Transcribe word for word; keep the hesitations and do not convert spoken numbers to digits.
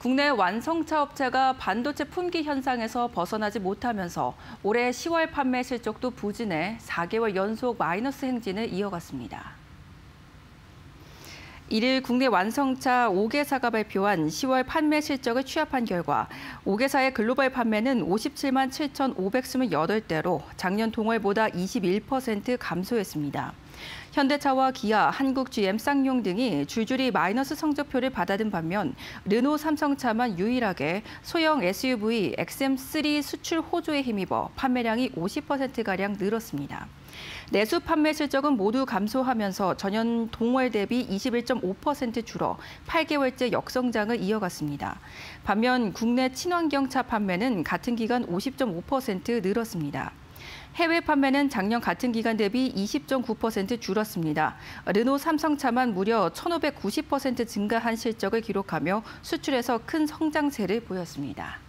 국내 완성차 업체가 반도체 품귀 현상에서 벗어나지 못하면서 올해 시월 판매 실적도 부진해 사 개월 연속 마이너스 행진을 이어갔습니다. 이일 국내 완성차 오 개사가 발표한 시월 판매 실적을 취합한 결과 오 개사의 글로벌 판매는 오십칠만 칠천오백이십팔 대로 작년 동월보다 이십일 퍼센트 감소했습니다. 현대차와 기아, 한국 지엠, 쌍용 등이 줄줄이 마이너스 성적표를 받아든 반면 르노, 삼성차만 유일하게 소형 에스유브이 엑스엠 쓰리 수출 호조에 힘입어 판매량이 오십 퍼센트가량 늘었습니다. 내수 판매 실적은 모두 감소하면서 전년 동월 대비 이십일 점 오 퍼센트 줄어 팔 개월째 역성장을 이어갔습니다. 반면 국내 친환경차 판매는 같은 기간 오십 점 오 퍼센트 늘었습니다. 해외 판매는 작년 같은 기간 대비 이십 점 구 퍼센트 줄었습니다. 르노, 삼성차만 무려 천오백구십 퍼센트 증가한 실적을 기록하며 수출에서 큰 성장세를 보였습니다.